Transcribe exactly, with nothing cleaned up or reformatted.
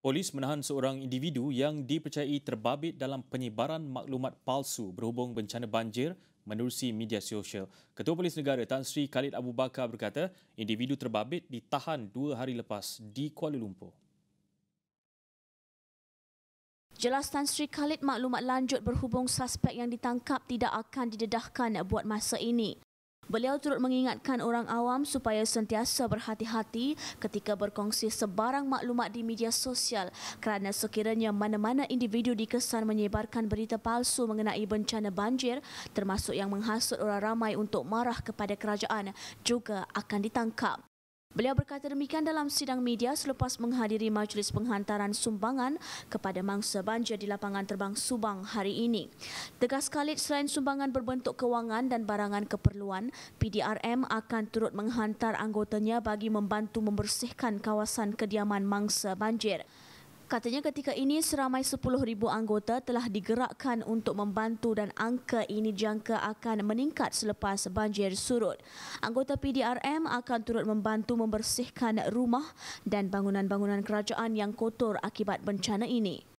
Polis menahan seorang individu yang dipercayai terbabit dalam penyebaran maklumat palsu berhubung bencana banjir menerusi media sosial. Ketua Polis Negara Tan Sri Khalid Abu Bakar berkata, individu terbabit ditahan dua hari lepas di Kuala Lumpur. Jelas Tan Sri Khalid, maklumat lanjut berhubung suspek yang ditangkap tidak akan didedahkan buat masa ini. Beliau turut mengingatkan orang awam supaya sentiasa berhati-hati ketika berkongsi sebarang maklumat di media sosial kerana sekiranya mana-mana individu dikesan menyebarkan berita palsu mengenai bencana banjir termasuk yang menghasut orang ramai untuk marah kepada kerajaan juga akan ditangkap. Beliau berkata demikian dalam sidang media selepas menghadiri majlis penghantaran sumbangan kepada mangsa banjir di lapangan terbang Subang hari ini. Tegas Khalid, selain sumbangan berbentuk kewangan dan barangan keperluan, P D R M akan turut menghantar anggotanya bagi membantu membersihkan kawasan kediaman mangsa banjir. Katanya ketika ini seramai sepuluh ribu anggota telah digerakkan untuk membantu dan angka ini dijangka akan meningkat selepas banjir surut. Anggota P D R M akan turut membantu membersihkan rumah dan bangunan-bangunan kerajaan yang kotor akibat bencana ini.